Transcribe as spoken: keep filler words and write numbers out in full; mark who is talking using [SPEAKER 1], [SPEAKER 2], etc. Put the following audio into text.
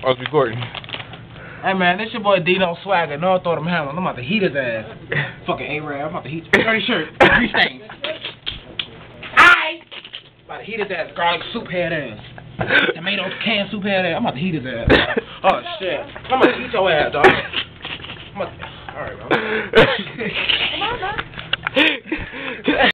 [SPEAKER 1] I was recording.
[SPEAKER 2] Hey man, this your boy Dino Swagger. No, I thought him hammer. I'm about to heat his ass. Fucking A-Rab. I'm about to heat your dirty shirt. Three stains. Aight! About to heat his ass. Garlic soup head ass. Tomato canned soup head ass. I'm about to heat his ass. Oh shit. I'm about to heat your ass, dog. I'm about to... Alright, bro. Come on, dog.